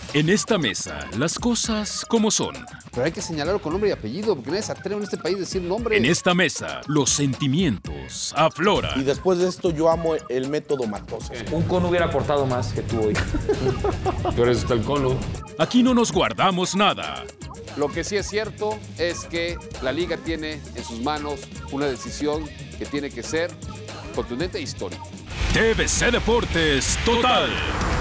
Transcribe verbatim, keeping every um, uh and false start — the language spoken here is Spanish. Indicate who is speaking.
Speaker 1: En esta mesa, las cosas como son.
Speaker 2: Pero hay que señalarlo con nombre y apellido, porque nadie se atreve en este país a decir nombre.
Speaker 1: En esta mesa, los sentimientos afloran.
Speaker 3: Y después de esto, yo amo el método Matosas.
Speaker 4: Un cono hubiera aportado más que tú hoy. Pero eso está el cono.
Speaker 1: Aquí no nos guardamos nada.
Speaker 2: Lo que sí es cierto es que la Liga tiene en sus manos una decisión que tiene que ser contundente e histórica.
Speaker 1: T V C Deportes Total.